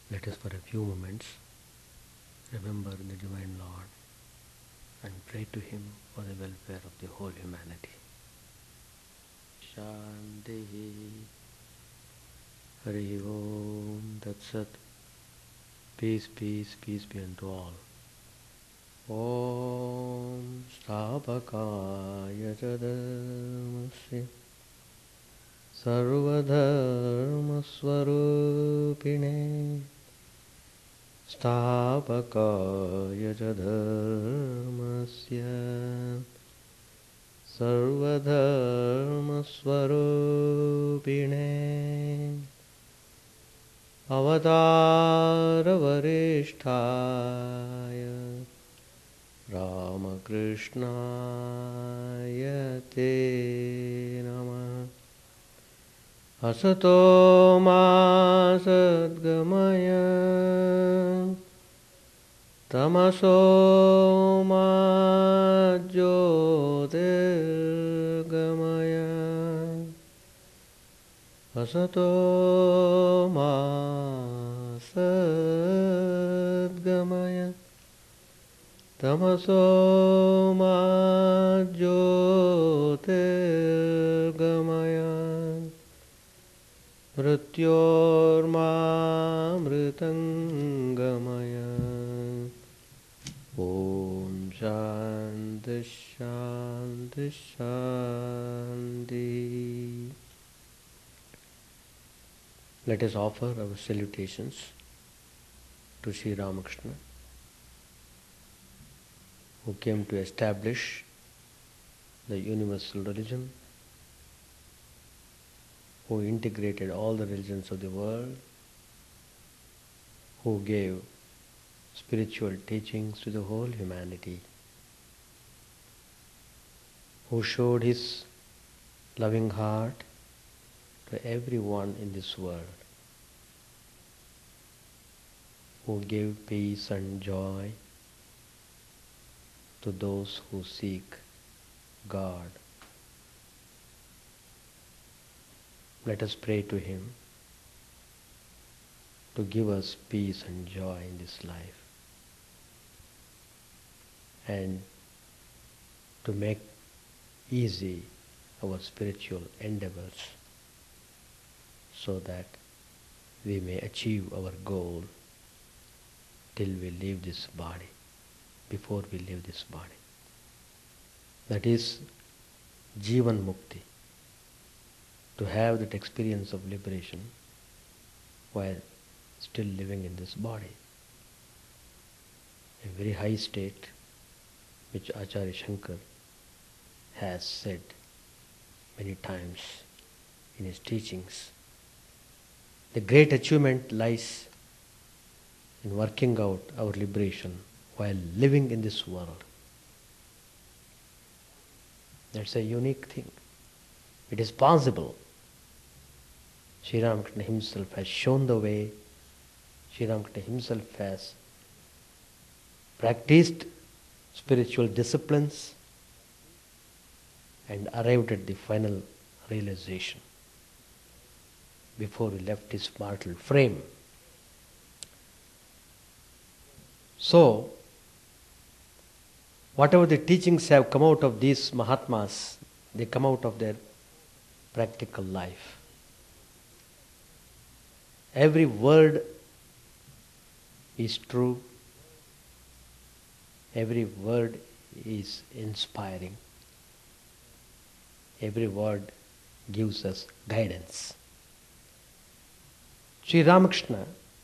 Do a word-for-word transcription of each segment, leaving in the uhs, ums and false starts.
Let us for a few moments remember the Divine Lord and pray to Him for the welfare of the whole humanity. Shanti Hari Om Tat Sat. Peace, peace, peace be unto all. Om Sthapakaya Dharmasya Sarvadharmaswarupine Sthapakaya Dharmasya Sarvadharmaswarupine Avataravarišthāya Ramakrishnāya te namah. Asato ma sadgamaya tamaso ma jyotirgamaya. Asato ma sadgamaya tamaso ma jyotirgamaya. Mrityorma mritangamaya. Om Shanti Shanti Shanti. Let us offer our salutations to Sri Ramakrishna, who came to establish the universal religion, who integrated all the religions of the world, who gave spiritual teachings to the whole humanity, who showed his loving heart to everyone in this world, who gave peace and joy to those who seek God. Let us pray to Him to give us peace and joy in this life, and to make easy our spiritual endeavors, so that we may achieve our goal till we leave this body, before we leave this body. That is Jivan Mukti, to have that experience of liberation while still living in this body. A very high state which Acharya Shankar has said many times in his teachings. The great achievement lies in working out our liberation while living in this world. That's a unique thing. It is possible. Sri Ramakrishna himself has shown the way. Sri Ramakrishna himself has practiced spiritual disciplines and arrived at the final realization before he left his mortal frame. So, whatever the teachings have come out of these Mahatmas, they come out of their practical life. Every word is true. Every word is inspiring. Every word gives us guidance. Sri Ramakrishna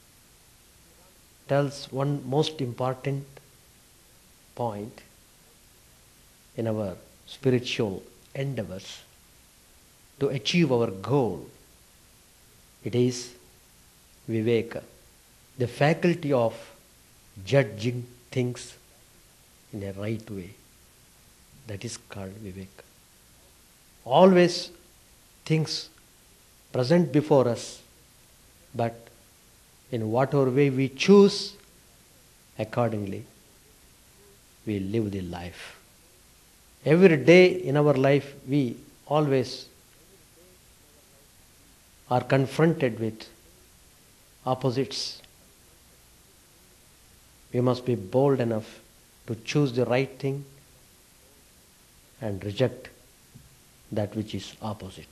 tells one most important point in our spiritual endeavors to achieve our goal. It is Viveka, the faculty of judging things in a right way. That is called Viveka. Always things present before us, but in whatever way we choose, accordingly we live the life. Every day in our life we always are confronted with opposites, we must be bold enough to choose the right thing and reject that which is opposite.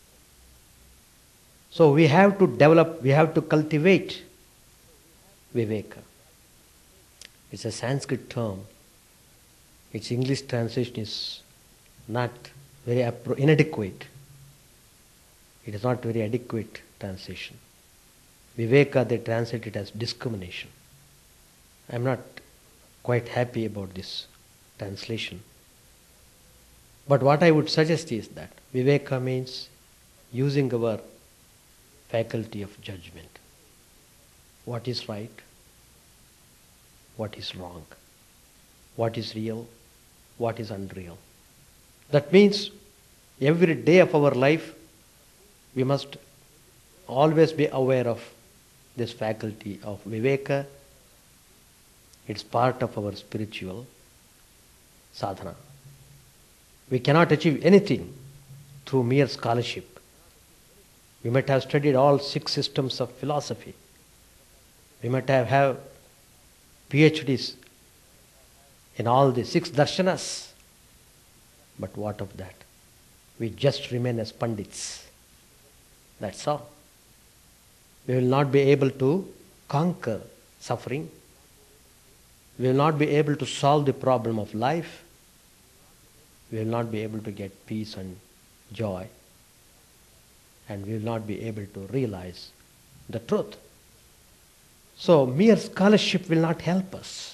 So we have to develop, we have to cultivate Viveka. It's a Sanskrit term. Its English translation is not very appro- inadequate. It is not very adequate translation. Viveka, they translate it as discrimination. I am not quite happy about this translation. But what I would suggest is that Viveka means using our faculty of judgment. What is right? What is wrong? What is real? What is unreal? That means every day of our life we must always be aware of this faculty of Viveka. It's part of our spiritual sadhana. We cannot achieve anything through mere scholarship. We might have studied all six systems of philosophy. We might have, have PhDs in all the six darshanas. But what of that? We just remain as pandits. That's all. We will not be able to conquer suffering. We will not be able to solve the problem of life. We will not be able to get peace and joy. And we will not be able to realize the truth. So mere scholarship will not help us.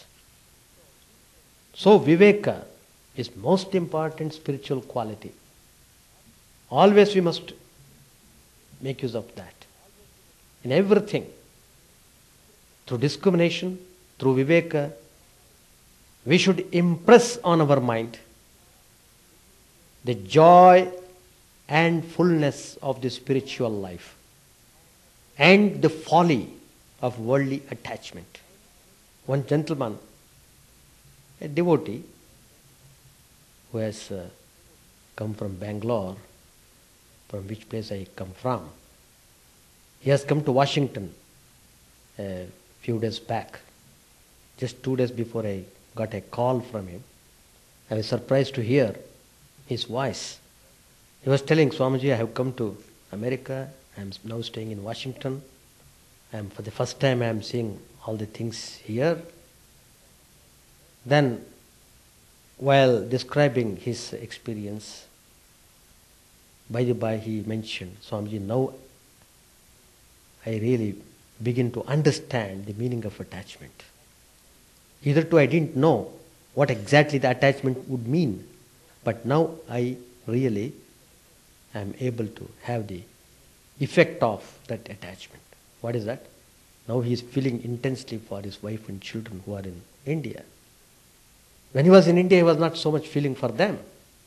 So Viveka is most important spiritual quality. Always we must make use of that. In everything, through discrimination, through Viveka, we should impress on our mind the joy and fullness of the spiritual life and the folly of worldly attachment. One gentleman, a devotee, who has uh, come from Bangalore, from which place I come from, he has come to Washington a few days back. Just two days before I got a call from him, I was surprised to hear his voice. He was telling, Swamiji, I have come to America. I am now staying in Washington. I am, for the first time I am seeing all the things here. Then, while describing his experience, by the by he mentioned, Swamiji, now I really begin to understand the meaning of attachment. Hitherto I didn't know what exactly the attachment would mean, but now I really am able to have the effect of that attachment. What is that? Now he is feeling intensely for his wife and children who are in India. When he was in India, he was not so much feeling for them.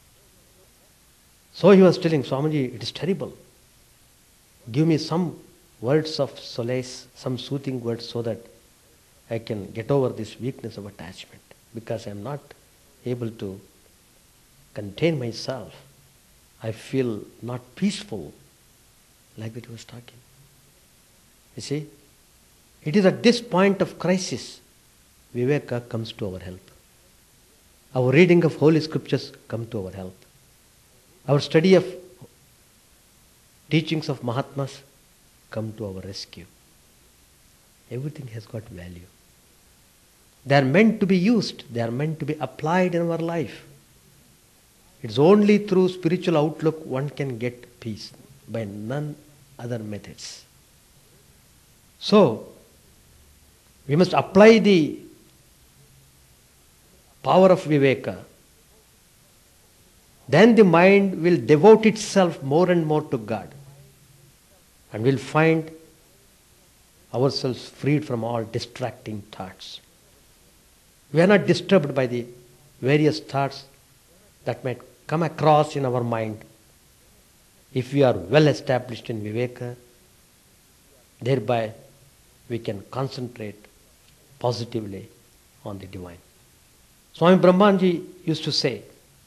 So he was telling, Swamiji, it is terrible. Give me some words of solace, some soothing words so that I can get over this weakness of attachment, because I am not able to contain myself. I feel not peaceful, like that he was talking. You see, it is at this point of crisis Viveka comes to our help. Our reading of Holy Scriptures come to our help. Our study of teachings of Mahatmas come to our rescue. Everything has got value. They are meant to be used. They are meant to be applied in our life. It's only through spiritual outlook one can get peace, by none other methods. So, we must apply the power of Viveka. Then the mind will devote itself more and more to God, and will find ourselves freed from all distracting thoughts. We are not disturbed by the various thoughts that might come across in our mind. If we are well established in Viveka, thereby we can concentrate positively on the divine. Swami Brahmanji used to say,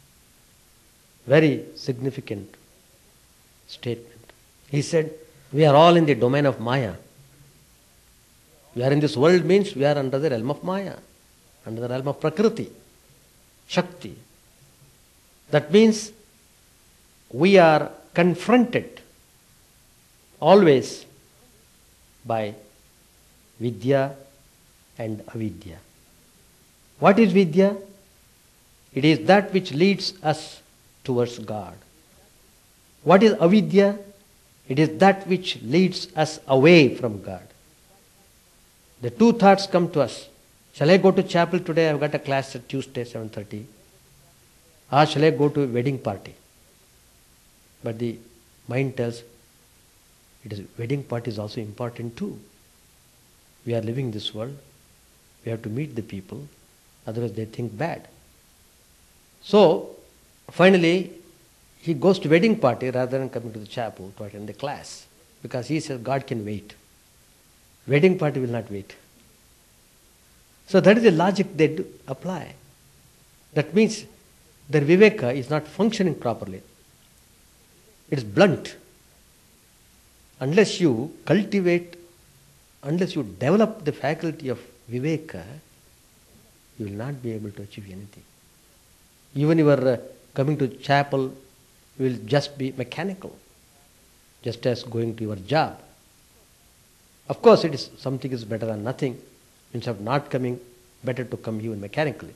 very significant statement. He said, we are all in the domain of Maya. We are in this world means we are under the realm of Maya, under the realm of Prakriti, Shakti. That means we are confronted always by Vidya and Avidya. What is Vidya? It is that which leads us towards God. What is Avidya? It is that which leads us away from God. The two thoughts come to us. Shall I go to chapel today? I've got a class at Tuesday, seven thirty. Or shall I go to a wedding party? But the mind tells, it is wedding party is also important too. We are living in this world. We have to meet the people. Otherwise they think bad. So, finally, he goes to wedding party rather than coming to the chapel to attend the class. Because he says God can wait. Wedding party will not wait. So that is the logic they do apply. That means their viveka is not functioning properly. It is blunt. Unless you cultivate, unless you develop the faculty of viveka, you will not be able to achieve anything. Even your uh, coming to chapel will just be mechanical, just as going to your job. Of course, it is something is better than nothing. Instead of not coming, better to come even mechanically.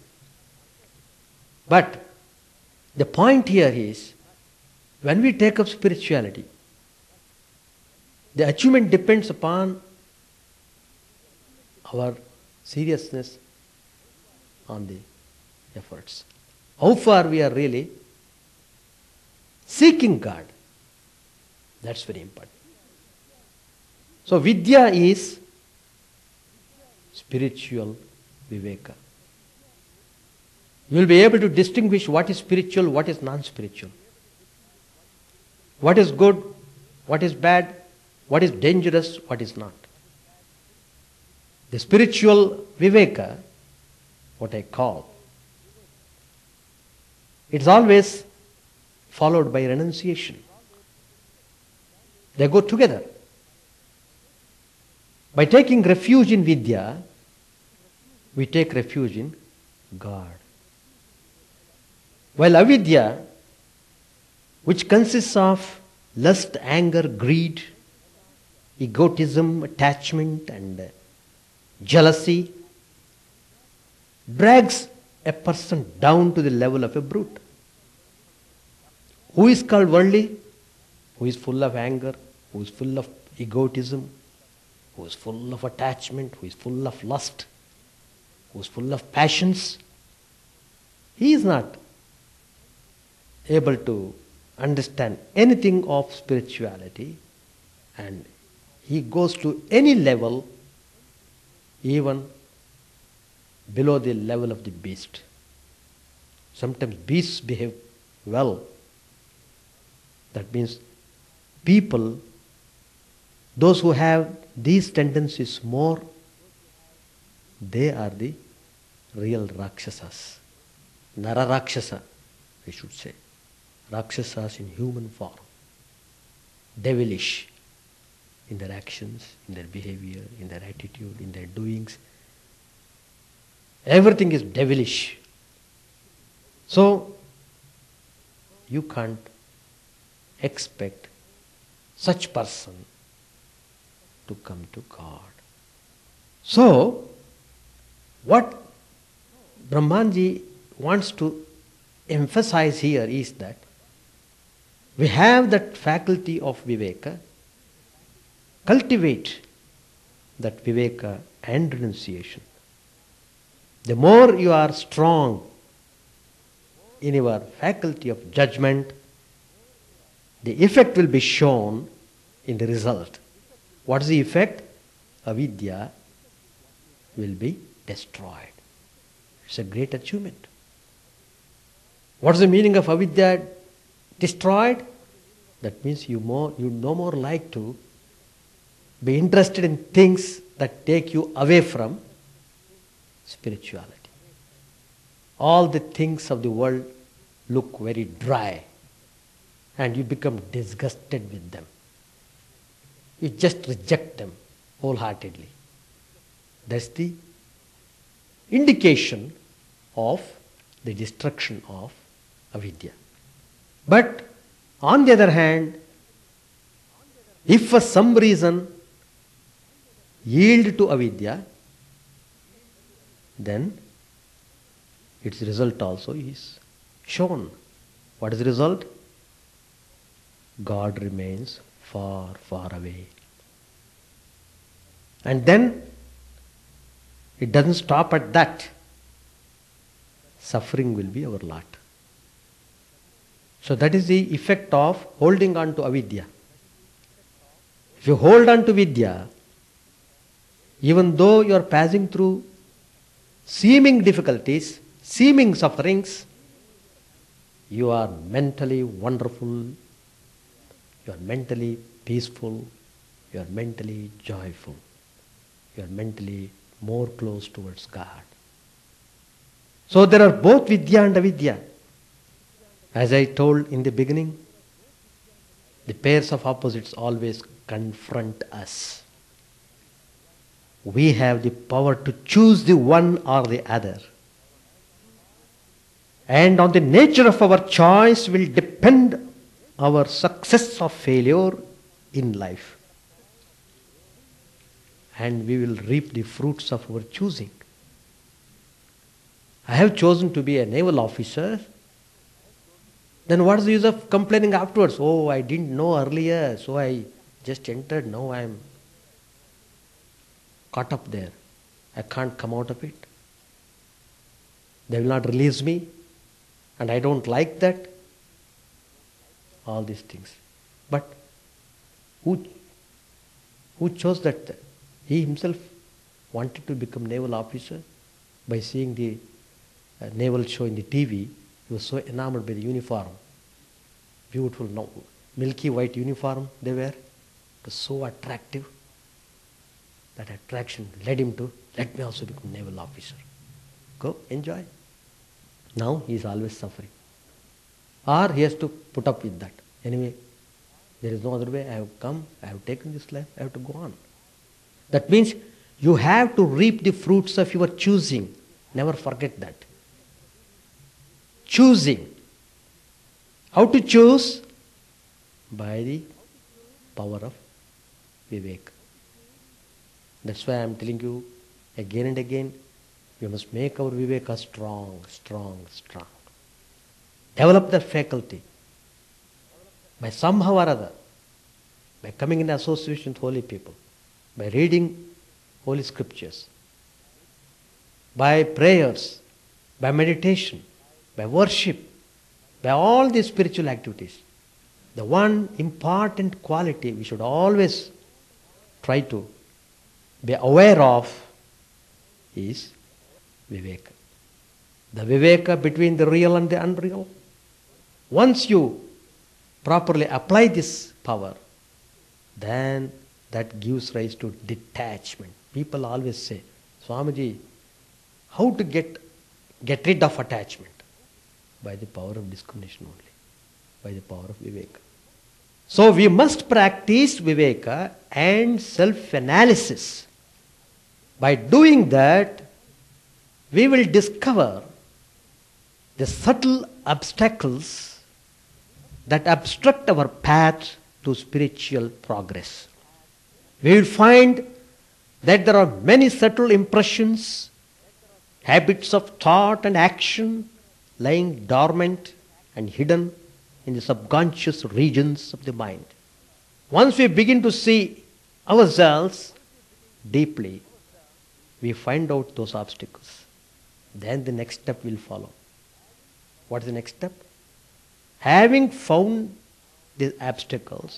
But the point here is, when we take up spirituality, the achievement depends upon our seriousness on the efforts. How far we are really seeking God. That's very important. So Vidya is spiritual viveka. You will be able to distinguish what is spiritual, what is non-spiritual. What is good, what is bad, what is dangerous, what is not. The spiritual viveka, what I call, it's always followed by renunciation. They go together. By taking refuge in Vidya, we take refuge in God. While Avidya, which consists of lust, anger, greed, egotism, attachment and jealousy, drags a person down to the level of a brute. Who is called worldly? Who is full of anger, who is full of egotism, who is full of attachment, who is full of lust, who is full of passions. He is not able to understand anything of spirituality, and he goes to any level, even below the level of the beast. Sometimes beasts behave well. That means people, those who have these tendencies more, they are the real Rakshasas. Nara Rakshasa, we should say. Rakshasas in human form. Devilish in their actions, in their behavior, in their attitude, in their doings. Everything is devilish. So, you can't expect such person to come to God. So, what Brahmanji wants to emphasize here is that we have that faculty of viveka, cultivate that viveka and renunciation. The more you are strong in your faculty of judgment, the effect will be shown in the result. What is the effect? Avidya will be destroyed. It's a great achievement. What is the meaning of avidya destroyed? That means you more you no more like to be interested in things that take you away from spirituality. All the things of the world look very dry and you become disgusted with them. You just reject them wholeheartedly. That's the indication of the destruction of avidya. But on the other hand, if for some reason yield to avidya, then its result also is shown. What is the result? God remains far, far away. And then it doesn't stop at that. Suffering will be our lot. So that is the effect of holding on to avidya. If you hold on to vidya, even though you are passing through seeming difficulties, seeming sufferings, you are mentally wonderful, you are mentally peaceful, you are mentally joyful, you are mentally more close towards God. So there are both vidya and avidya. As I told in the beginning, the pairs of opposites always confront us. We have the power to choose the one or the other. And on the nature of our choice will depend our success or failure in life. And we will reap the fruits of our choosing. I have chosen to be a naval officer. Then what is the use of complaining afterwards? Oh, I didn't know earlier, so I just entered. Now I am caught up there. I can't come out of it. They will not release me. And I don't like that. All these things. But who, who chose that? He himself wanted to become naval officer by seeing the uh, naval show in the T V. He was so enamored by the uniform. Beautiful, no, milky white uniform they wear. It was so attractive. That attraction led him to, let me also become naval officer. Go, enjoy. Now he is always suffering. Or he has to put up with that. Anyway, there is no other way. I have come, I have taken this life, I have to go on. That means you have to reap the fruits of your choosing. Never forget that. Choosing. How to choose? By the power of Vivek. That's why I am telling you again and again, we must make our Viveka strong, strong, strong. Develop that faculty by somehow or other, by coming in association with holy people, by reading holy scriptures, by prayers, by meditation, by worship, by all these spiritual activities. The one important quality we should always try to be aware of is Viveka. The Viveka between the real and the unreal. Once you properly apply this power, then that gives rise to detachment. People always say, Swamiji, how to get, get rid of attachment? By the power of discrimination only, by the power of Viveka. So we must practice Viveka and self-analysis. By doing that, we will discover the subtle obstacles that obstruct our path to spiritual progress. We will find that there are many subtle impressions, habits of thought and action lying dormant and hidden in the subconscious regions of the mind. Once we begin to see ourselves deeply, we find out those obstacles. Then the next step will follow. What is the next step? Having found the obstacles,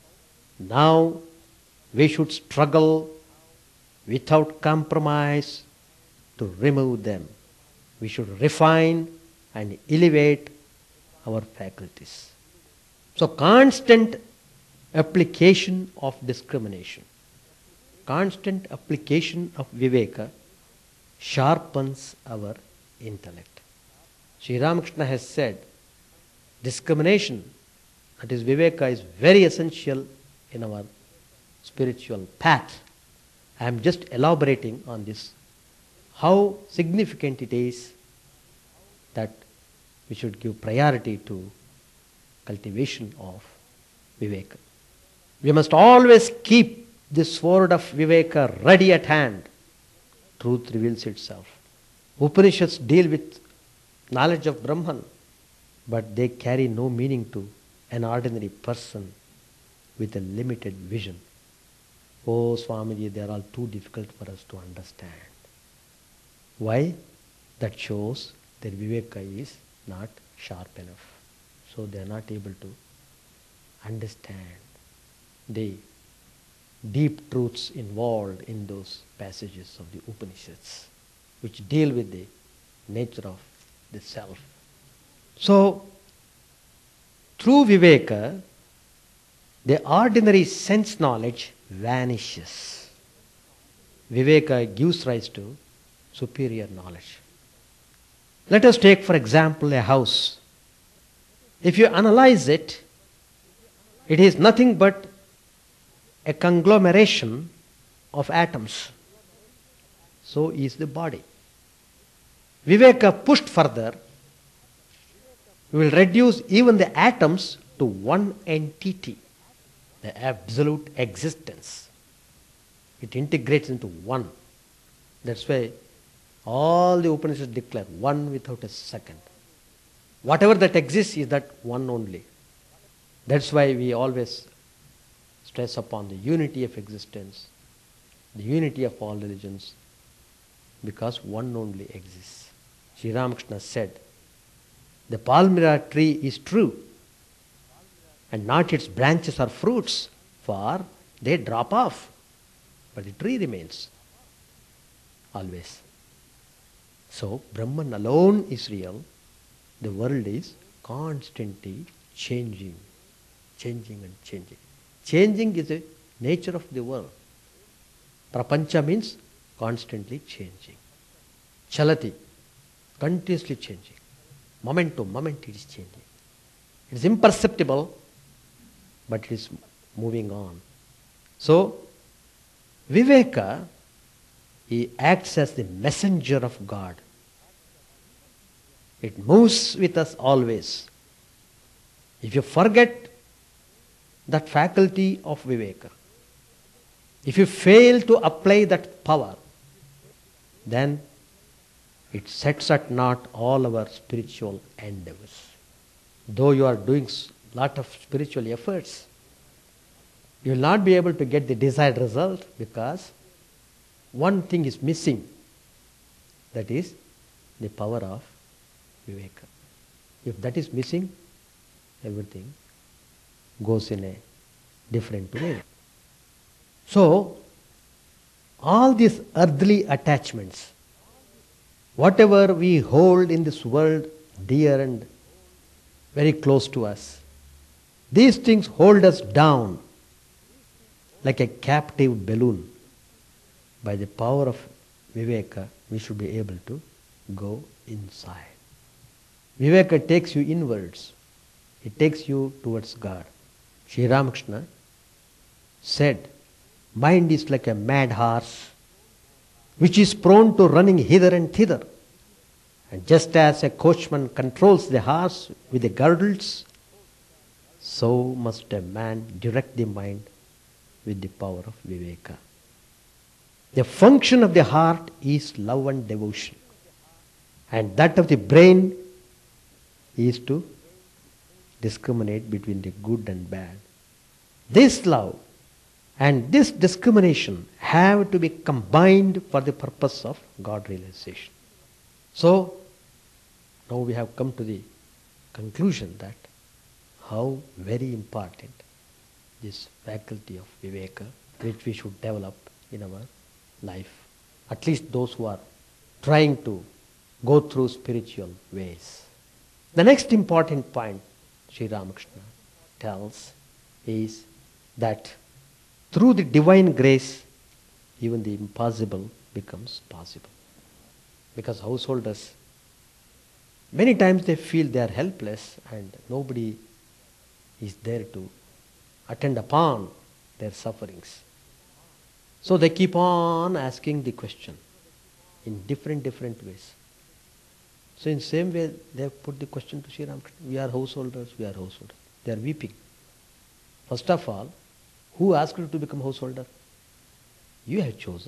now we should struggle without compromise to remove them. We should refine and elevate our faculties. So constant application of discrimination, constant application of Viveka sharpens our intellect. Sri Ramakrishna has said, discrimination, that is Viveka, is very essential in our spiritual path. I am just elaborating on this, how significant it is that we should give priority to cultivation of Viveka. We must always keep this sword of Viveka ready at hand. Truth reveals itself. Upanishads deal with knowledge of Brahman, but they carry no meaning to an ordinary person with a limited vision. Oh Swamiji, they are all too difficult for us to understand. Why? That shows their Viveka is not sharp enough. So they are not able to understand the deep truths involved in those passages of the Upanishads, which deal with the nature of the self. So, through Viveka, the ordinary sense knowledge vanishes. Viveka gives rise to superior knowledge. Let us take, for example, a house. If you analyze it, it is nothing but a conglomeration of atoms. So is the body. Viveka pushed further, we will reduce even the atoms to one entity, the absolute existence. It integrates into one. That's why all the Upanishads declare one without a second. Whatever that exists is that one only. That's why we always stress upon the unity of existence, the unity of all religions, because one only exists. Sri Ramakrishna said, the palmyra tree is true, and not its branches or fruits, for they drop off, but the tree remains always. So, Brahman alone is real. The world is constantly changing, changing and changing. Changing is the nature of the world. Prapancha means constantly changing. Chalati, continuously changing. Moment to moment it is changing. It is imperceptible, but it is moving on. So, Viveka, he acts as the messenger of God. It moves with us always. If you forget that faculty of Viveka, if you fail to apply that power, then it sets at naught all our spiritual endeavors. Though you are doing a lot of spiritual efforts, you will not be able to get the desired result because one thing is missing. That is the power of Viveka. If that is missing, everything goes in a different way. So, all these earthly attachments, whatever we hold in this world dear and very close to us, these things hold us down like a captive balloon. By the power of Viveka, we should be able to go inside. Viveka takes you inwards. It takes you towards God. Sri Ramakrishna said, mind is like a mad horse which is prone to running hither and thither. And just as a coachman controls the horse with the girdles, so must a man direct the mind with the power of Viveka. The function of the heart is love and devotion, and that of the brain is to discriminate between the good and bad. This love and this discrimination have to be combined for the purpose of God realization. So, now we have come to the conclusion that how very important this faculty of Viveka, which we should develop in our life, at least those who are trying to go through spiritual ways. The next important point Sri Ramakrishna tells is that through the divine grace, even the impossible becomes possible. Because householders, many times they feel they are helpless and nobody is there to attend upon their sufferings. So they keep on asking the question in different, different ways. So in same way, they have put the question to Sri Ramakrishna. We are householders, we are householders. They are weeping. First of all, who asked you to become householder? You have chosen.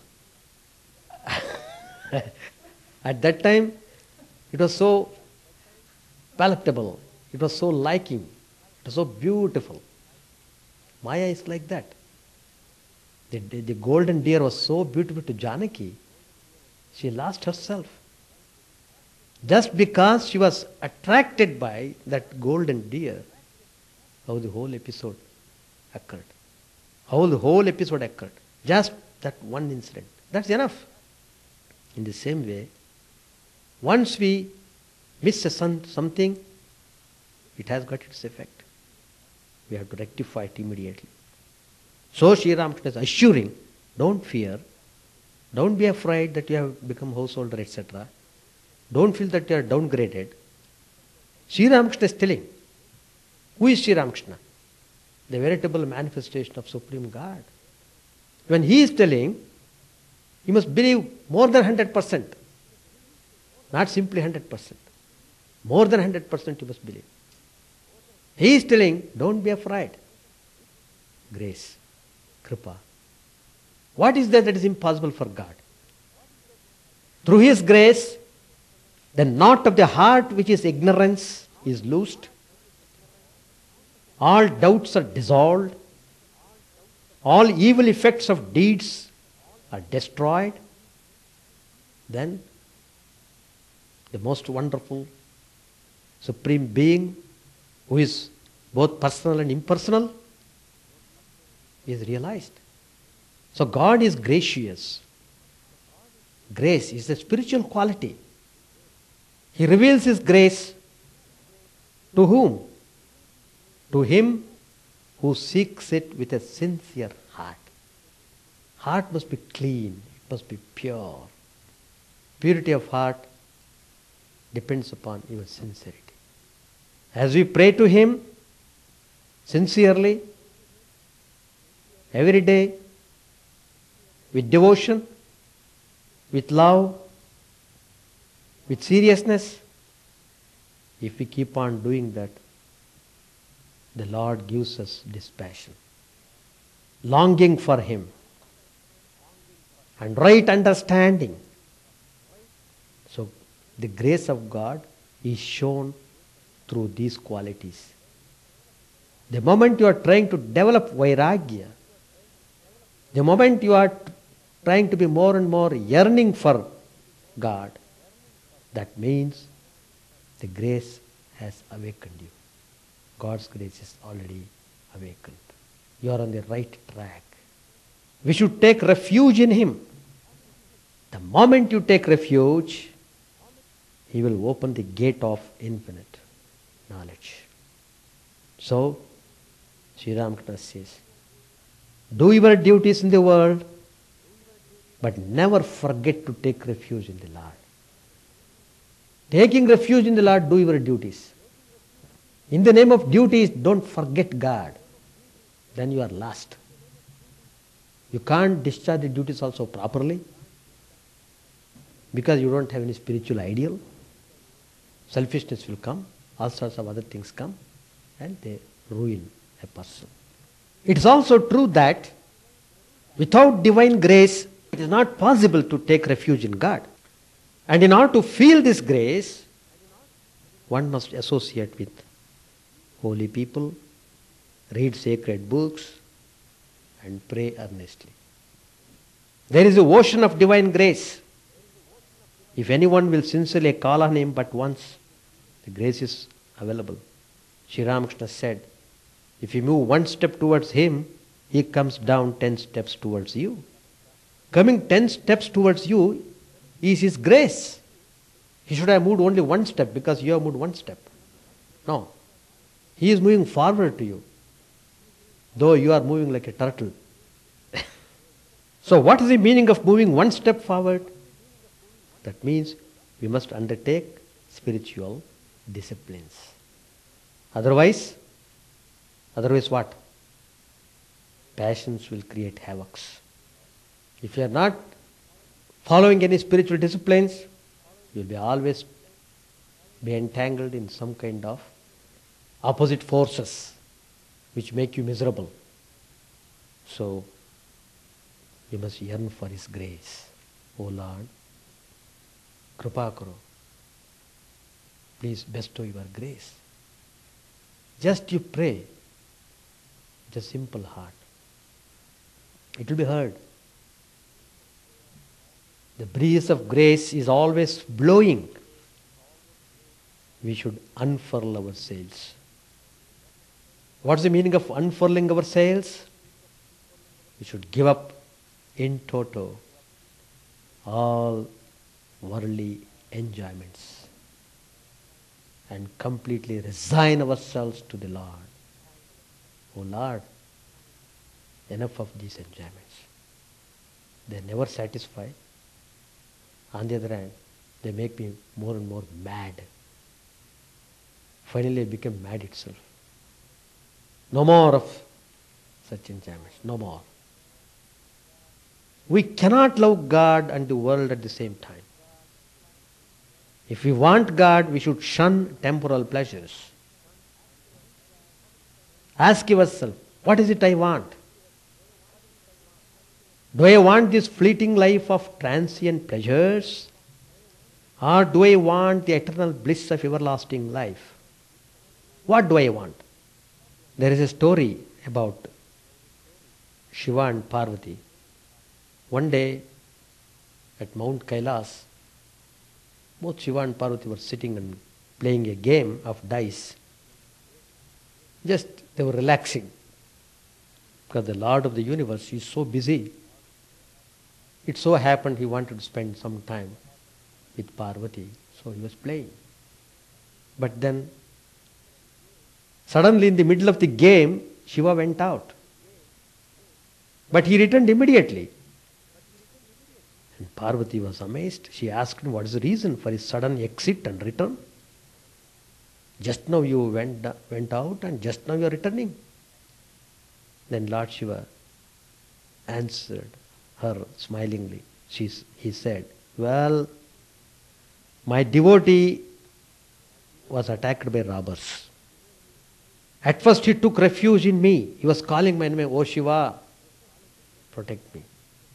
At that time, it was so palatable, it was so liking, it was so beautiful. Maya is like that. The, the, the golden deer was so beautiful to Janaki, she lost herself. Just because she was attracted by that golden deer, how the whole episode occurred. How the whole episode occurred. Just that one incident. That's enough. In the same way, once we miss a son, something, it has got its effect. We have to rectify it immediately. So Sri Ramakrishna is assuring, don't fear, don't be afraid that you have become householder, et cetera. Don't feel that you are downgraded. Sri Ramakrishna is telling, who is Sri Ramakrishna? The veritable manifestation of Supreme God. When he is telling, you must believe more than one hundred percent. Not simply one hundred percent. More than one hundred percent you must believe. He is telling, don't be afraid. Grace, Kripa. What is that that is impossible for God? Through His grace, the knot of the heart, which is ignorance, is loosed. All doubts are dissolved. All evil effects of deeds are destroyed. Then the most wonderful Supreme Being, who is both personal and impersonal, is realized. So God is gracious. Grace is a spiritual quality. He reveals His grace to whom? To him who seeks it with a sincere heart. Heart must be clean, it must be pure. Purity of heart depends upon your sincerity. As we pray to Him sincerely, every day, with devotion, with love, with seriousness, if we keep on doing that, the Lord gives us dispassion, longing for Him, and right understanding. So the grace of God is shown through these qualities. The moment you are trying to develop vairagya, the moment you are trying to be more and more yearning for God, that means the grace has awakened you. God's grace is already awakened. You are on the right track. We should take refuge in Him. The moment you take refuge, He will open the gate of infinite knowledge. So, Sri Ramakrishna says, do your duties in the world, but never forget to take refuge in the Lord. Taking refuge in the Lord, do your duties. In the name of duties, don't forget God. Then you are lost. You can't discharge the duties also properly because you don't have any spiritual ideal. Selfishness will come, all sorts of other things come, and they ruin a person. It is also true that without divine grace, it is not possible to take refuge in God. And in order to feel this grace, one must associate with holy people, read sacred books, and pray earnestly. There is a ocean of divine grace. If anyone will sincerely call on Him but once, the grace is available. Sri Ramakrishna said, if you move one step towards Him, He comes down ten steps towards you. Coming ten steps towards you is His grace. He should have moved only one step because you have moved one step. No. He is moving forward to you, though you are moving like a turtle. So what is the meaning of moving one step forward? That means we must undertake spiritual disciplines. Otherwise, otherwise what? Passions will create havocs. If you are not following any spiritual disciplines, you will be always be entangled in some kind of opposite forces which make you miserable. So, you must yearn for His grace. O Lord, Kripa Karo, please bestow your grace. Just you pray with a simple heart. It will be heard. The breeze of grace is always blowing. We should unfurl our sails. What's the meaning of unfurling our sails? We should give up in toto all worldly enjoyments and completely resign ourselves to the Lord. Oh Lord, enough of these enjoyments. They never satisfy. On the other hand, they make me more and more mad. Finally, I became mad itself. No more of such enjoyments. No more. We cannot love God and the world at the same time. If we want God, we should shun temporal pleasures. Ask yourself, what is it I want? Do I want this fleeting life of transient pleasures? Or do I want the eternal bliss of everlasting life? What do I want? There is a story about Shiva and Parvati. One day at Mount Kailas, both Shiva and Parvati were sitting and playing a game of dice. Just they were relaxing. Because the Lord of the universe is so busy. It so happened he wanted to spend some time with Parvati, so he was playing. But then, suddenly in the middle of the game, Shiva went out. But he returned immediately. And Parvati was amazed. She asked him, what is the reason for his sudden exit and return? Just now you went, went out and just now you are returning. Then Lord Shiva answered her smilingly. She, he said, well, my devotee was attacked by robbers. At first he took refuge in me. He was calling my name, O Shiva, protect me.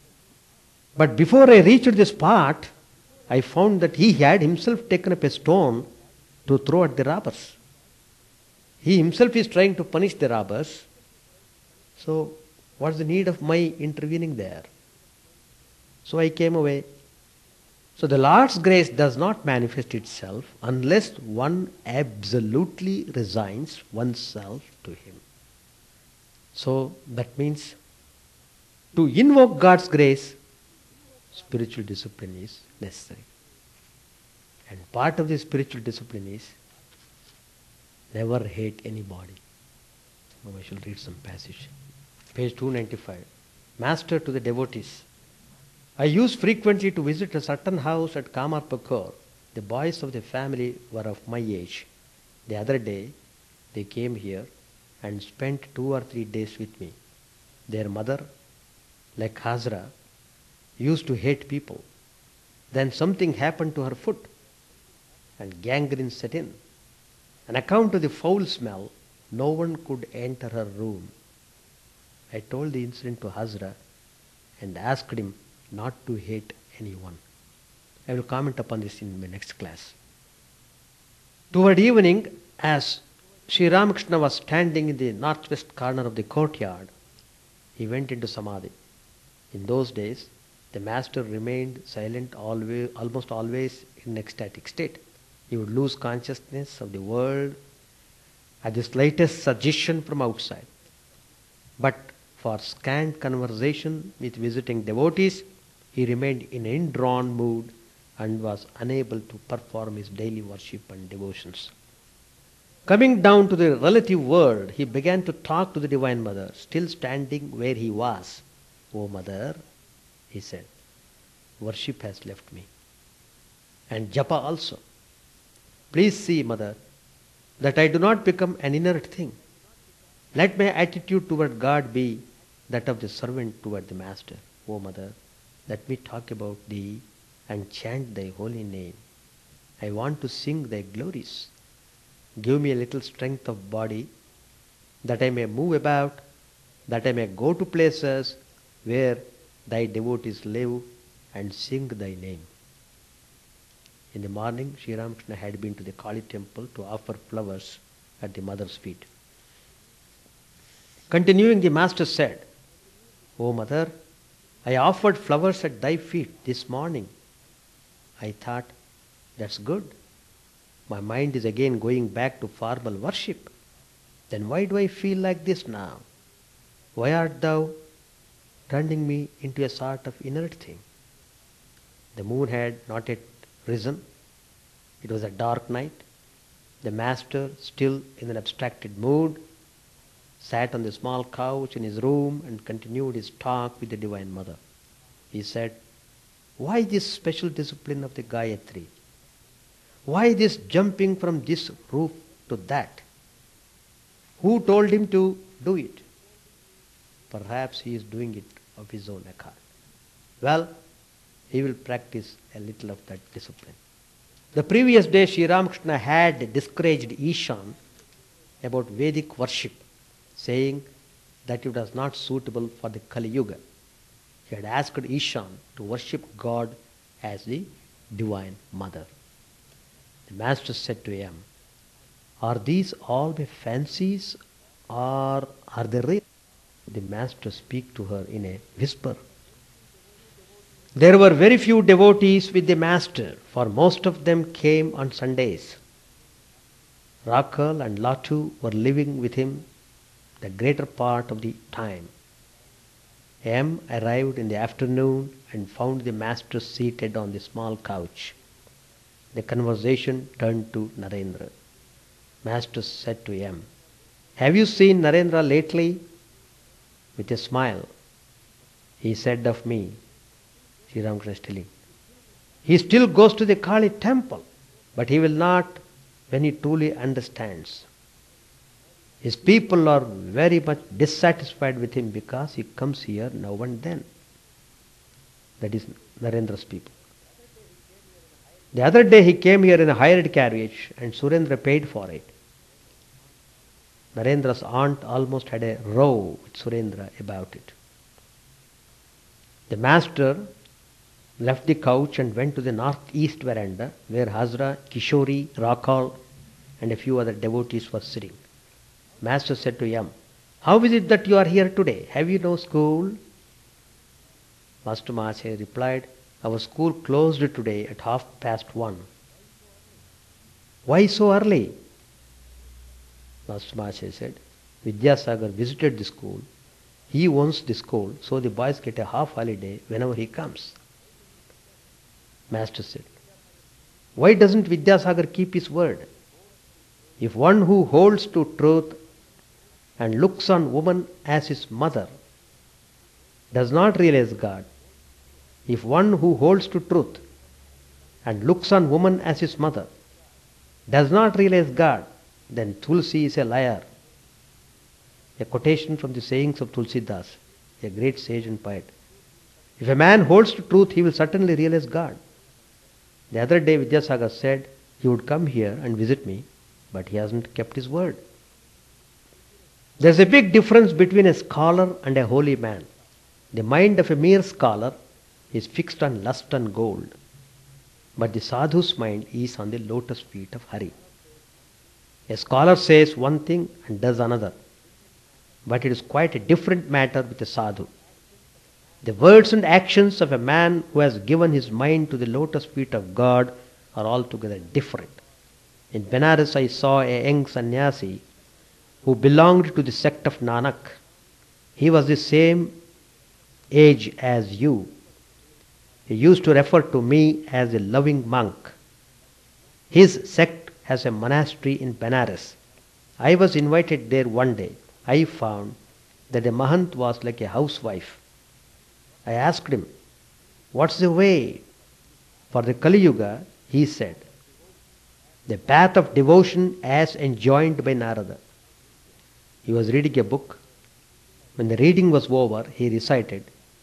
But before I reached the spot, I found that he had himself taken up a stone to throw at the robbers. He himself is trying to punish the robbers. So, what's the need of my intervening there? So I came away. So the Lord's grace does not manifest itself unless one absolutely resigns oneself to Him. So that means to invoke God's grace, spiritual discipline is necessary. And part of the spiritual discipline is never hate anybody. Now I shall read some passage. Page two ninety-five. Master to the devotees. I used frequently to visit a certain house at Kamarpukur. The boys of the family were of my age. The other day, they came here and spent two or three days with me. Their mother, like Hazra, used to hate people. Then something happened to her foot and gangrene set in. On account of the foul smell, no one could enter her room. I told the incident to Hazra and asked him not to hate anyone. I will comment upon this in my next class. Toward evening, as Sri Ramakrishna was standing in the northwest corner of the courtyard, he went into Samadhi. In those days, the master remained silent always, almost always in ecstatic state. He would lose consciousness of the world at the slightest suggestion from outside. But for scant conversation with visiting devotees, he remained in an indrawn mood and was unable to perform his daily worship and devotions. Coming down to the relative world, he began to talk to the Divine Mother, still standing where he was. O Mother, he said, worship has left me. And japa also. Please see, Mother, that I do not become an inert thing. Let my attitude toward God be that of the servant toward the Master. O Mother, Let me talk about thee and chant thy holy name. I want to sing thy glories. Give me a little strength of body, that I may move about, that I may go to places where thy devotees live and sing thy name. In the morning, Sri Ramakrishna had been to the Kali temple to offer flowers at the mother's feet. Continuing, the master said, O mother, I offered flowers at thy feet this morning. I thought, that's good. My mind is again going back to formal worship. Then why do I feel like this now? Why art thou turning me into a sort of inert thing? The moon had not yet risen. It was a dark night. The master, still in an abstracted mood, sat on the small couch in his room and continued his talk with the Divine Mother. He said, why this special discipline of the Gayatri? Why this jumping from this roof to that? Who told him to do it? Perhaps he is doing it of his own accord. Well, he will practice a little of that discipline. The previous day, Sri Ramakrishna had discouraged Ishan about Vedic worship, saying that it was not suitable for the Kali Yuga. He had asked Ishan to worship God as the Divine Mother. The master said to him, are these all my fancies or are they real? The master spoke to her in a whisper. There were very few devotees with the master, for most of them came on Sundays. Rakal and Latu were living with him the greater part of the time. M arrived in the afternoon and found the master seated on the small couch. The conversation turned to Narendra. Master said to M, have you seen Narendra lately? With a smile, he said of me, Sri Ramakrishna is telling, he still goes to the Kali temple, but he will not when he truly understands. His people are very much dissatisfied with him because he comes here now and then. That is Narendra's people. The other day he came here in a hired carriage and Surendra paid for it. Narendra's aunt almost had a row with Surendra about it. The master left the couch and went to the northeast veranda where Hazra, Kishori, Rakal and a few other devotees were sitting. Master said to Yam, how is it that you are here today? Have you no school? Master Mahasaya replied, our school closed today at half past one. Why so early? Master Mahasaya said, Vidyasagar visited the school. He owns the school, so the boys get a half holiday whenever he comes. Master said, why doesn't Vidyasagar keep his word? If one who holds to truth and looks on woman as his mother does not realize God, if one who holds to truth and looks on woman as his mother does not realize God, then Tulsi is a liar. A quotation from the sayings of Tulsidas, a great sage and poet. If a man holds to truth, he will certainly realize God. The other day Vidyasagar said he would come here and visit me, but he hasn't kept his word. There's a big difference between a scholar and a holy man. The mind of a mere scholar is fixed on lust and gold, but the sadhu's mind is on the lotus feet of Hari. A scholar says one thing and does another, but it is quite a different matter with a sadhu. The words and actions of a man who has given his mind to the lotus feet of God are altogether different. In Benares I saw a young sannyasi who belonged to the sect of Nanak. He was the same age as you. He used to refer to me as a loving monk. His sect has a monastery in Benares. I was invited there one day. I found that the Mahant was like a housewife. I asked him, what's the way for the Kali Yuga? He said, the path of devotion as enjoined by Narada. He was reading a book. When the reading was over, he recited,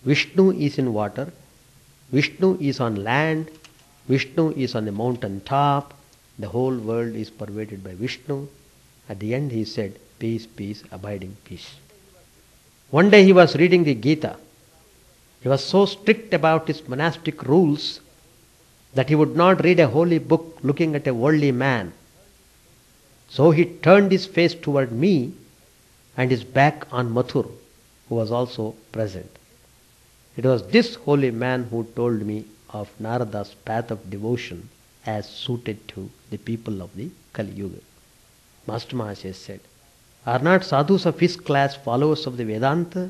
Vishnu is in water, Vishnu is on land, Vishnu is on the mountain top, the whole world is pervaded by Vishnu. At the end he said, peace, peace, abiding peace. One day he was reading the Gita. He was so strict about his monastic rules that he would not read a holy book looking at a worldly man. So he turned his face toward me and his back on Mathur, who was also present. It was this holy man who told me of Narada's path of devotion as suited to the people of the Kali Yuga. Master Mahashaya said, are not sadhus of his class followers of the Vedanta?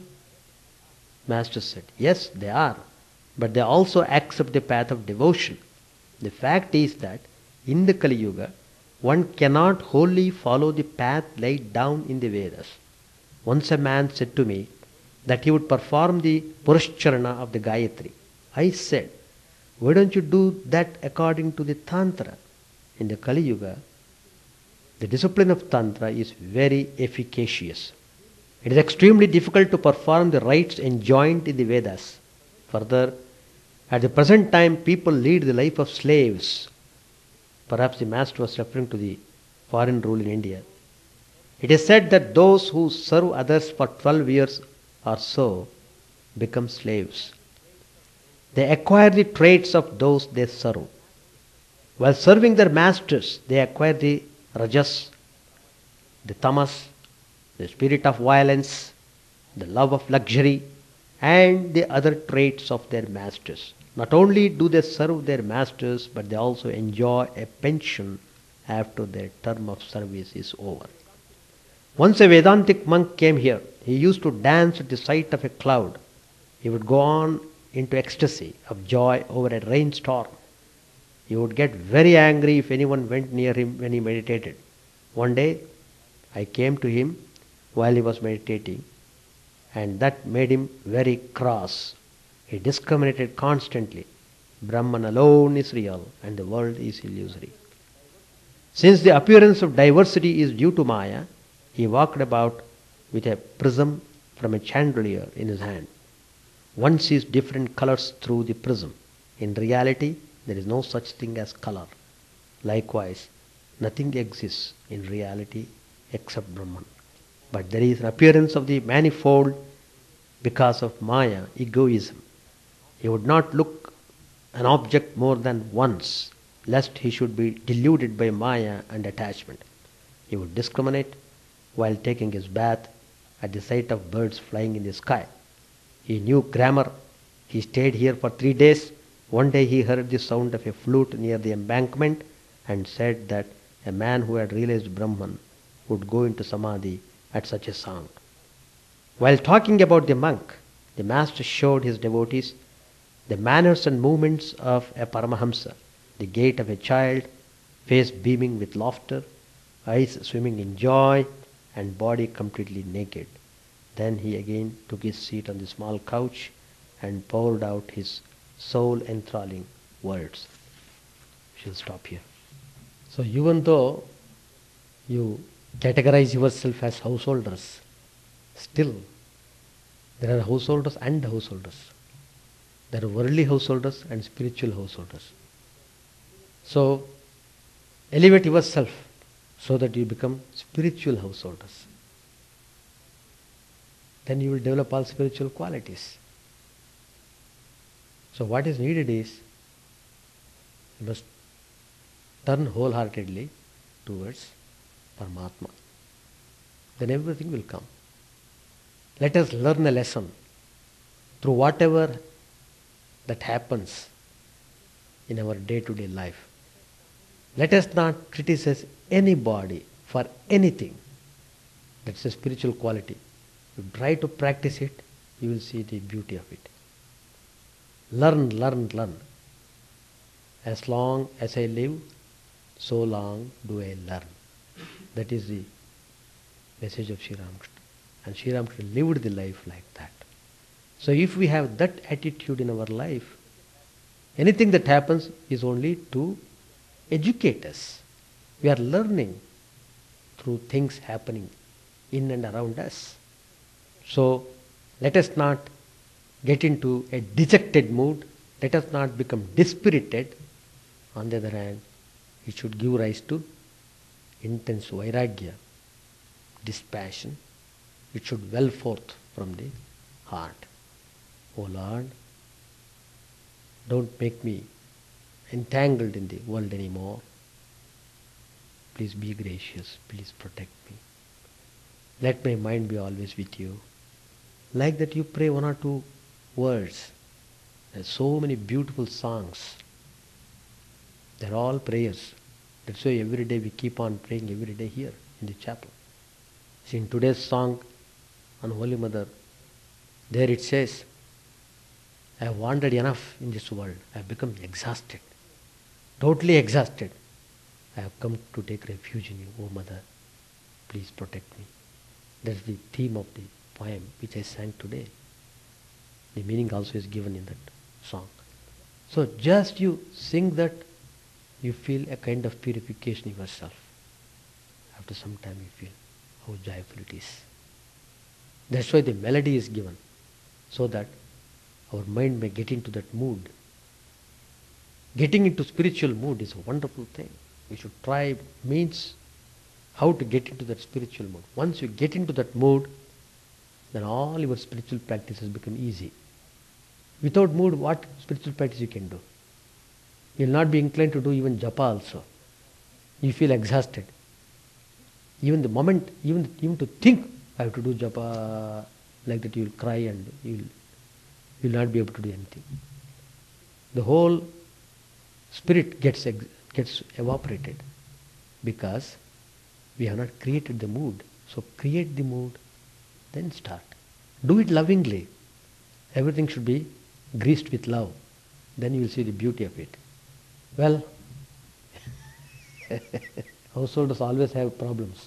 Master said, yes, they are, but they also accept the path of devotion. The fact is that in the Kali Yuga, one cannot wholly follow the path laid down in the Vedas. Once a man said to me that he would perform the Purushcharana of the Gayatri. I said, why don't you do that according to the Tantra? In the Kali Yuga, the discipline of Tantra is very efficacious. It is extremely difficult to perform the rites enjoined in the Vedas. Further, at the present time, people lead the life of slaves. Perhaps the Master was referring to the foreign rule in India. It is said that those who serve others for twelve years or so become slaves. They acquire the traits of those they serve. While serving their masters, they acquire the rajas, the tamas, the spirit of violence, the love of luxury, and the other traits of their masters. Not only do they serve their masters, but they also enjoy a pension after their term of service is over. Once a Vedantic monk came here. He used to dance at the sight of a cloud. He would go on into ecstasy of joy over a rainstorm. He would get very angry if anyone went near him when he meditated. One day, I came to him while he was meditating, and that made him very cross. He discriminated constantly. Brahman alone is real and the world is illusory. Since the appearance of diversity is due to Maya, he walked about with a prism from a chandelier in his hand. One sees different colors through the prism. In reality, there is no such thing as color. Likewise, nothing exists in reality except Brahman. But there is an appearance of the manifold because of Maya, egoism. He would not look an object more than once, lest he should be deluded by Maya and attachment. He would discriminate while taking his bath at the sight of birds flying in the sky. He knew grammar. He stayed here for three days. One day he heard the sound of a flute near the embankment and said that a man who had realized Brahman would go into samadhi at such a sound. While talking about the monk, the master showed his devotees the manners and movements of a Paramahamsa, the gait of a child, face beaming with laughter, eyes swimming in joy, and body completely naked. Then he again took his seat on the small couch and poured out his soul-enthralling words. We shall stop here. So even though you categorize yourself as householders, still there are householders and householders. There are worldly householders and spiritual householders. So elevate yourself so that you become spiritual householders. Then you will develop all spiritual qualities. So what is needed is, you must turn wholeheartedly towards Paramatma. Then everything will come. Let us learn a lesson through whatever that happens in our day-to-day life. Let us not criticize anybody for anything. That's a spiritual quality. You try to practice it, you will see the beauty of it. Learn, learn, learn. As long as I live, so long do I learn. That is the message of Sri Ramakrishna. And Sri Ramakrishna lived the life like that. So if we have that attitude in our life, anything that happens is only to educate us. We are learning through things happening in and around us. So let us not get into a dejected mood. Let us not become dispirited. On the other hand, it should give rise to intense vairagya, dispassion. It should well forth from the heart. O Lord, don't make me entangled in the world anymore. Please be gracious. Please protect me. Let my mind be always with you. Like that you pray one or two words. There are so many beautiful songs. They're all prayers. That's why every day we keep on praying every day here in the chapel. See, in today's song on Holy Mother, there it says, I have wandered enough in this world. I have become exhausted, totally exhausted. I have come to take refuge in you, O Mother. Please protect me. That's the theme of the poem which I sang today. The meaning also is given in that song. So just you sing that, you feel a kind of purification in yourself. After some time you feel how joyful it is. That's why the melody is given, so that our mind may get into that mood. Getting into spiritual mood is a wonderful thing. We should try means how to get into that spiritual mood. Once you get into that mood, then all your spiritual practices become easy. Without mood, what spiritual practice you can do? You will not be inclined to do even japa also. You feel exhausted. Even the moment, even, even to think, I have to do japa, like that you will cry and you will you will not be able to do anything. The whole spirit gets ex- gets evaporated because we have not created the mood. So create the mood, then start. Do it lovingly. Everything should be greased with love. Then you will see the beauty of it. Well, householders always have problems.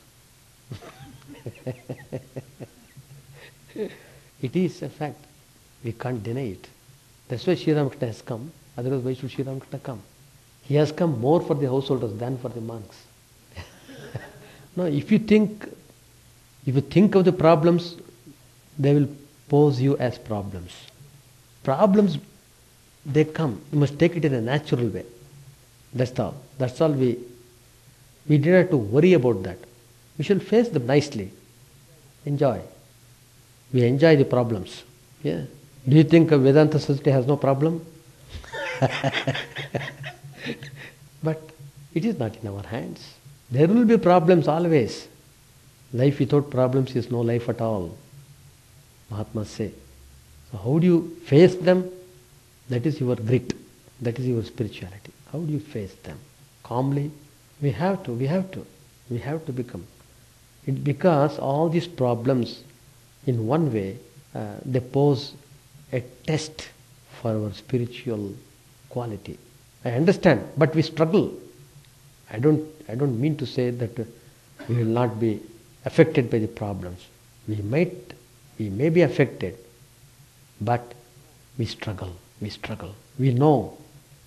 It is a fact. We can't deny it. That's why Sri Ramakrishna has come. Otherwise, why should Sri Ramakrishna come? He has come more for the householders than for the monks. No, if you think, if you think of the problems, they will pose you as problems. Problems, they come. You must take it in a natural way. That's all. That's all we, we didn't have to worry about that. We shall face them nicely. Enjoy. We enjoy the problems. Yeah. Do you think Vedanta Society has no problem? But it is not in our hands. There will be problems always. Life without problems is no life at all, Mahatmas say. So how do you face them? That is your grit. That is your spirituality. How do you face them? Calmly? We have to, we have to. We have to become. It, because all these problems, in one way, uh, they pose a test for our spiritual quality. I understand, but we struggle. I don't, I don't mean to say that uh, we will not be affected by the problems. We might, we may be affected, but we struggle, we struggle. We know,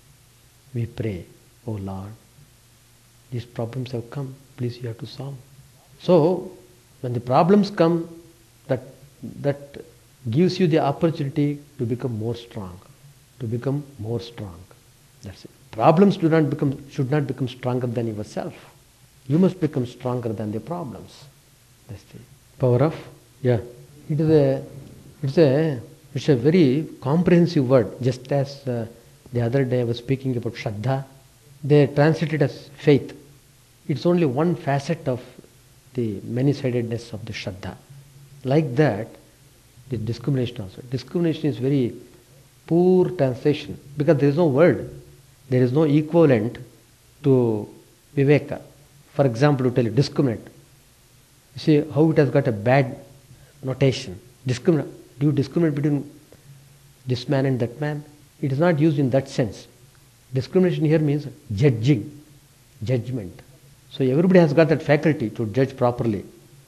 we pray, oh Lord, these problems have come, please you have to solve. So, when the problems come, that, that gives you the opportunity to become more strong, to become more strong. That's it. Problems do not become, should not become stronger than yourself. You must become stronger than the problems. That's the power of, yeah. It is a, it's a, it's a very comprehensive word. Just as uh, the other day I was speaking about Shraddha, they translate it as faith. It's only one facet of the many-sidedness of the Shraddha. Like that, the discrimination also. Discrimination is very poor translation because there is no word. There is no equivalent to Viveka. For example, to tell you, discriminate. You see how it has got a bad notation. Discriminate. Do you discriminate between this man and that man? It is not used in that sense. Discrimination here means judging, judgment. So everybody has got that faculty to judge properly.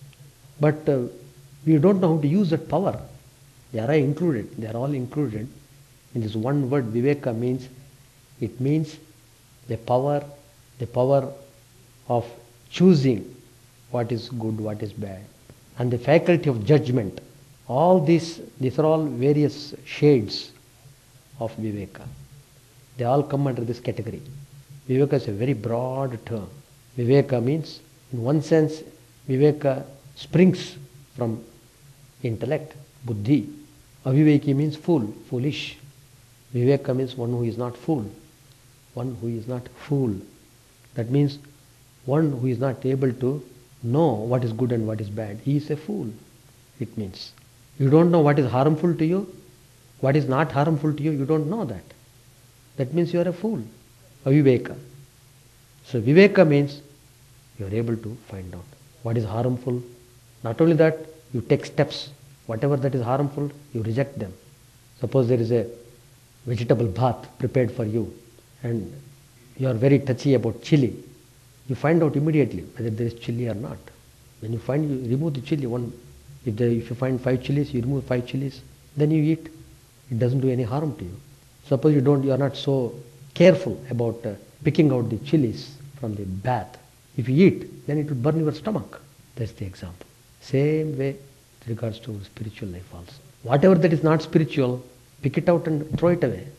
But uh, we don't know how to use that power. They are included. They are all included in this one word. Viveka means, it means the power, the power of choosing what is good, what is bad, and the faculty of judgment. All these, these are all various shades of Viveka. They all come under this category. Viveka is a very broad term. Viveka means, in one sense, Viveka springs from intellect, buddhi. Aviveki means fool, foolish. Viveka means one who is not fool. One who is not fool. That means one who is not able to know what is good and what is bad. He is a fool, it means. You don't know what is harmful to you, what is not harmful to you, you don't know that. That means you are a fool. Aviveka. So Viveka means you are able to find out what is harmful. Not only that, you take steps. Whatever that is harmful, you reject them. Suppose there is a vegetable bath prepared for you and you are very touchy about chili. You find out immediately whether there is chili or not. When you find, you remove the chili. One, if, there, if you find five chilies, you remove five chilies. Then you eat. It doesn't do any harm to you. Suppose you don't, you are not so careful about uh, picking out the chilies from the bath. If you eat, then it will burn your stomach. That's the example. Same way with regards to spiritual life also. Whatever that is not spiritual, pick it out and throw it away.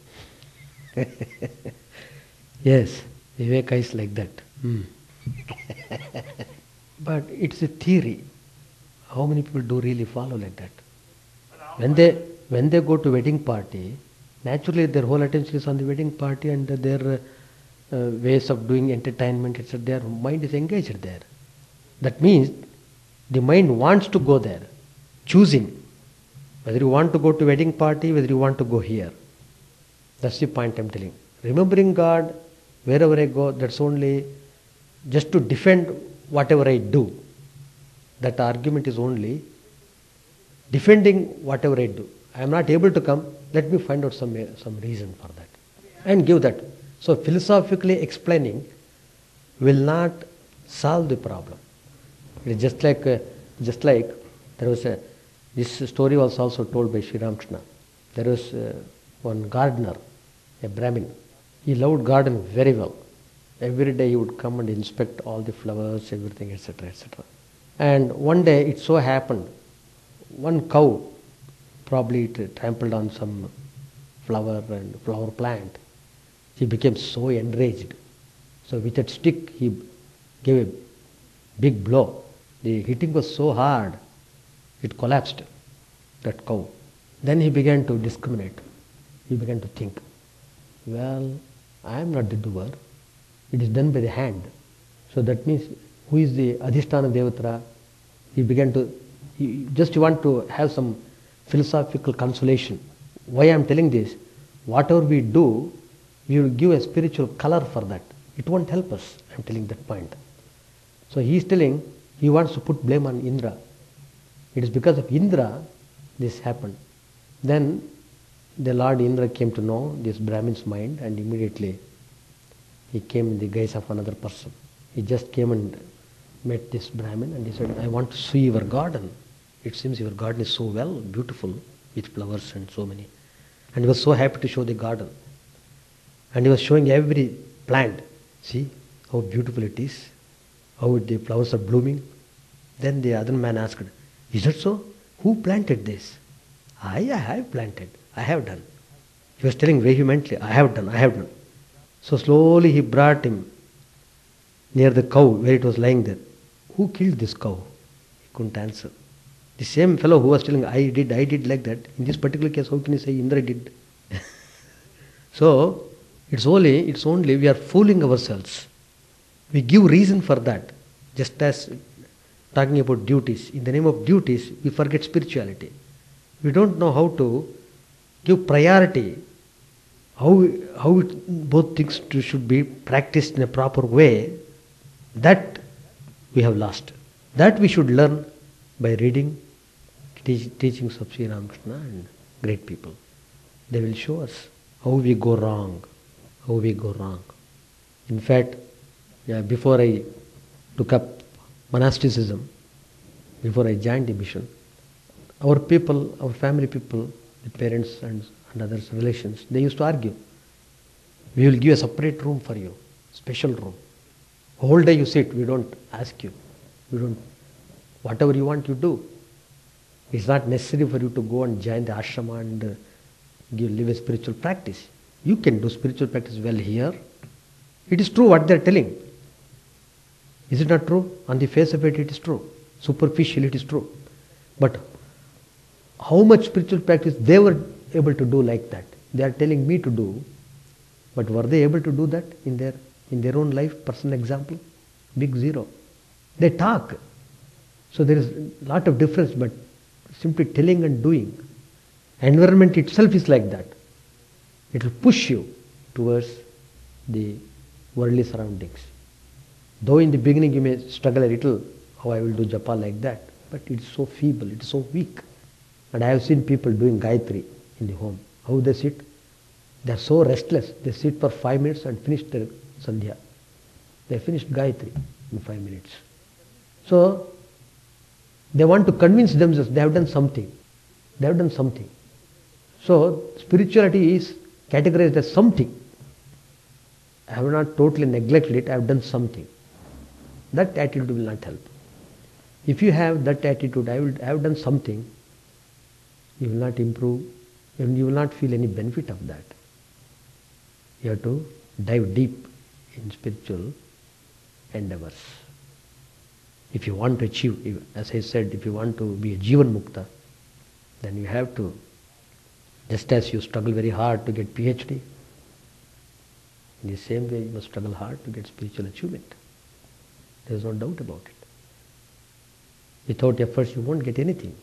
Yes, Viveka is like that. Hmm. But it's a theory. How many people do really follow like that? When they when they go to wedding party, naturally their whole attention is on the wedding party and their uh, uh, ways of doing entertainment, et cetera. Their mind is engaged there. That means the mind wants to go there, choosing whether you want to go to wedding party, whether you want to go here. That's the point I'm telling. Remembering God, wherever I go, that's only just to defend whatever I do. That argument is only defending whatever I do. I am not able to come, let me find out some, some reason for that. And give that. So philosophically explaining will not solve the problem. It is just like, uh, just like there was a, this story was also told by Sri Ramakrishna. There was uh, one gardener, a Brahmin. He loved garden very well. Every day he would come and inspect all the flowers, everything, et cetera, et cetera. And one day it so happened, one cow, probably it trampled on some flower and flower plant. He became so enraged. So with that stick he gave a big blow. The hitting was so hard, it collapsed, that cow. Then he began to discriminate. He began to think, well, I am not the doer. It is done by the hand. So that means, who is the Adhisthana Devatra? He began to, he just want to have some philosophical consolation. Why I am telling this? Whatever we do, we will give a spiritual color for that. It won't help us. I am telling that point. So he is telling, he wants to put blame on Indra. It is because of Indra this happened. Then the Lord Indra came to know this Brahmin's mind, and immediately he came in the guise of another person. He just came and met this Brahmin and he said, I want to see your garden. It seems your garden is so well, beautiful, with flowers and so many. And he was so happy to show the garden. And he was showing every plant. See how beautiful it is, how the flowers are blooming. Then the other man asked, is it so? Who planted this? I, I have planted. I have done. He was telling vehemently, I have done, I have done. So slowly he brought him near the cow where it was lying there. Who killed this cow? He couldn't answer. The same fellow who was telling, I did, I did like that. In this particular case, how can you say Indra did? So, it's only, it's only we are fooling ourselves. We give reason for that. Just as talking about duties. In the name of duties, we forget spirituality. We don't know how to give priority, how, how it, both things to, should be practiced in a proper way. That we have lost. That we should learn by reading teach, teachings of Sri Ramakrishna and great people. They will show us how we go wrong, how we go wrong. In fact, yeah, before I took up monasticism, before I joined the mission, our people, our family people, the parents and, and others, relations, they used to argue. We will give a separate room for you, special room. Whole day you sit, we don't ask you. We don't, whatever you want, you do. It's not necessary for you to go and join the ashrama and uh, give, live a spiritual practice. You can do spiritual practice well here. It is true what they are telling. Is it not true? On the face of it, it is true. Superficially, it is true. But how much spiritual practice they were able to do like that? They are telling me to do, but were they able to do that in their in their own life? Personal example? Big zero. They talk. So there is a lot of difference, but simply telling and doing. Environment itself is like that. It will push you towards the worldly surroundings. Though in the beginning you may struggle a little, how I will do japa like that, but it is so feeble, it is so weak. And I have seen people doing Gayatri in the home. How they sit? They are so restless. They sit for five minutes and finish their Sandhya. They finished Gayatri in five minutes. So, they want to convince themselves they have done something. They have done something. So, spirituality is categorized as something. I have not totally neglected it, I have done something. That attitude will not help. If you have that attitude, I will I have done something, you will not improve, and you will not feel any benefit of that. You have to dive deep in spiritual endeavors. If you want to achieve, as I said, if you want to be a Jivan Mukta, then you have to, just as you struggle very hard to get PhD, in the same way you must struggle hard to get spiritual achievement. There is no doubt about it. Without efforts you won't get anything.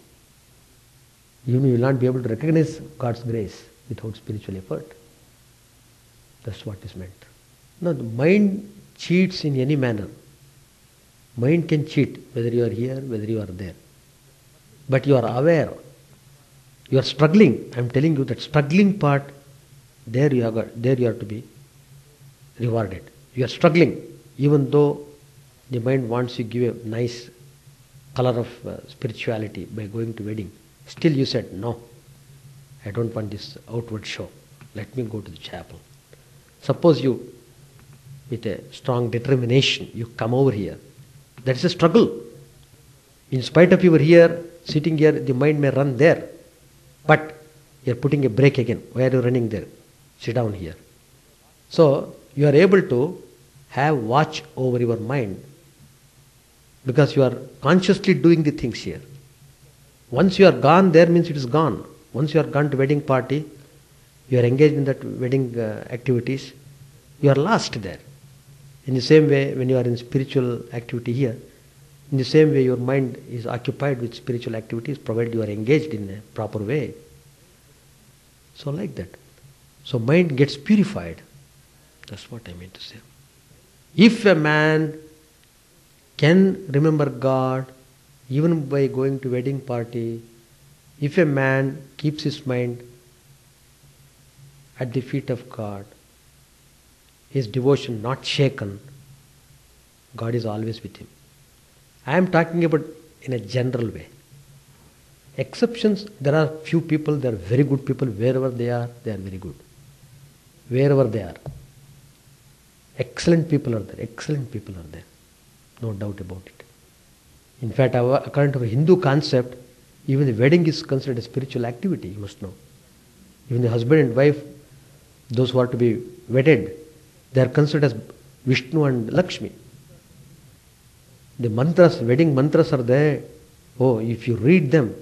Even you will not be able to recognize God's grace without spiritual effort. That's what is meant. No, the mind cheats in any manner. Mind can cheat whether you are here, whether you are there. But you are aware. You are struggling. I am telling you that struggling part, there you are got, there you are to be rewarded. You are struggling, even though the mind wants you to give a nice color of uh, spirituality by going to wedding. Still you said, no, I don't want this outward show. Let me go to the chapel. Suppose you, with a strong determination, you come over here. That is a struggle. In spite of you were here, sitting here, the mind may run there. But you are putting a brake again. Why are you running there? Sit down here. So, you are able to have watch over your mind because you are consciously doing the things here. Once you are gone there means it is gone. Once you are gone to wedding party, you are engaged in that wedding uh, activities, you are lost there. In the same way, when you are in spiritual activity here, in the same way your mind is occupied with spiritual activities provided you are engaged in a proper way. So like that. So mind gets purified. That's what I mean to say. If a man can remember God even by going to wedding party, if a man keeps his mind at the feet of God, his devotion not shaken, God is always with him. I am talking about in a general way. Exceptions, there are few people, they are very good people, wherever they are, they are very good. Wherever they are. Excellent people are there, excellent people are there. No doubt about it. In fact, our, according to our Hindu concept, even the wedding is considered a spiritual activity, you must know. Even the husband and wife, those who are to be wedded, they are considered as Vishnu and Lakshmi. The mantras, wedding mantras are there. Oh, if you read them,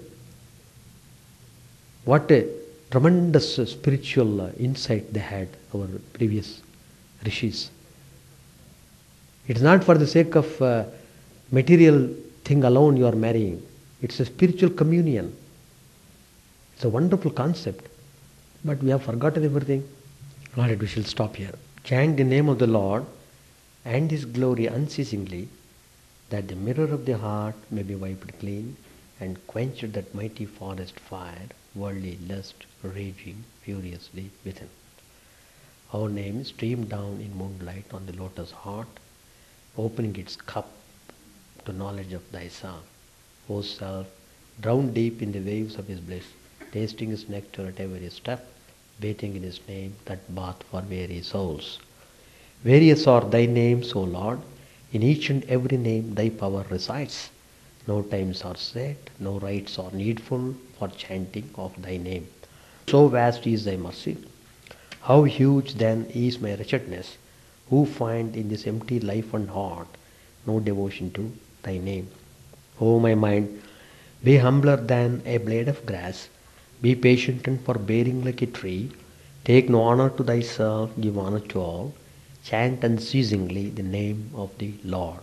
what a tremendous spiritual uh, insight they had, our previous rishis. It is not for the sake of uh, material thing alone you are marrying. It's a spiritual communion. It's a wonderful concept. But we have forgotten everything. All right, we shall stop here. Chant the name of the Lord and His glory unceasingly, that the mirror of the heart may be wiped clean and quenched that mighty forest fire, worldly lust raging furiously within. Our name streamed down in moonlight on the lotus heart, opening its cup to knowledge of Thy Son. O Self, drowned deep in the waves of His bliss, tasting His nectar at every step, bathing in His name, that bath for weary souls. Various are Thy names, O Lord. In each and every name Thy power resides. No times are set, no rites are needful for chanting of thy name. So vast is thy mercy. How huge then is my wretchedness, who find in this empty life and heart no devotion to thy name. O my mind, be humbler than a blade of grass, be patient and forbearing like a tree, take no honor to thyself, give honor to all, chant unceasingly the name of the Lord.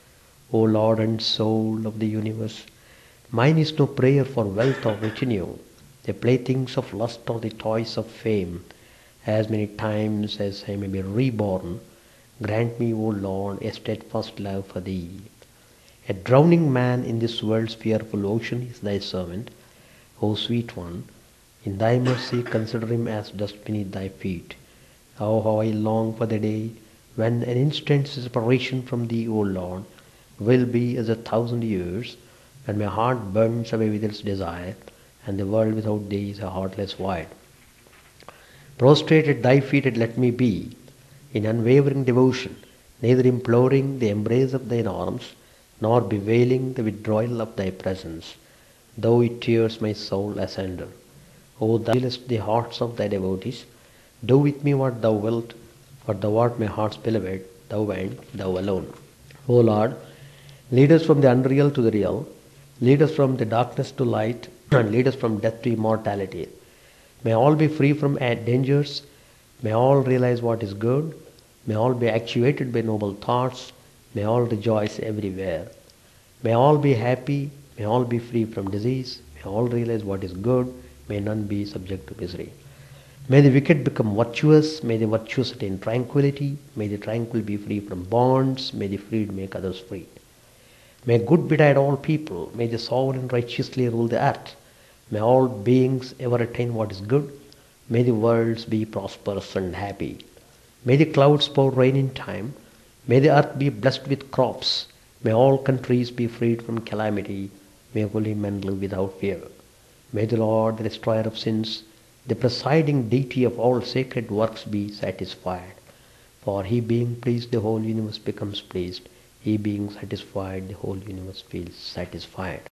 O Lord and soul of the universe, mine is no prayer for wealth or retinue, the playthings of lust or the toys of fame. As many times as I may be reborn, grant me, O Lord, a steadfast love for thee. A drowning man in this world's fearful ocean is thy servant. O sweet one, in thy mercy consider him as dust beneath thy feet. How, how I long for the day when an instant's separation from thee, O Lord, will be as a thousand years, when my heart burns away with its desire, and the world without thee is a heartless void. Prostrate at thy feet let me be, in unwavering devotion, neither imploring the embrace of thine arms, nor bewailing the withdrawal of thy presence, though it tears my soul asunder. O thou sealest the hearts of thy devotees, do with me what thou wilt, for thou art my heart's beloved, thou and thou alone. O Lord, lead us from the unreal to the real, lead us from the darkness to light, and lead us from death to immortality. May all be free from dangers, may all realize what is good, may all be actuated by noble thoughts, may all rejoice everywhere. May all be happy, may all be free from disease, may all realize what is good, may none be subject to misery. May the wicked become virtuous, may the virtuous attain tranquility, may the tranquil be free from bonds, may the freed make others free. May good betide all people, may the sovereign righteously rule the earth, may all beings ever attain what is good, may the worlds be prosperous and happy. May the clouds pour rain in time, may the earth be blessed with crops, may all countries be freed from calamity, may holy men live without fear. May the Lord, the destroyer of sins, the presiding deity of all sacred works, be satisfied. For he being pleased, the whole universe becomes pleased. He being satisfied, the whole universe feels satisfied.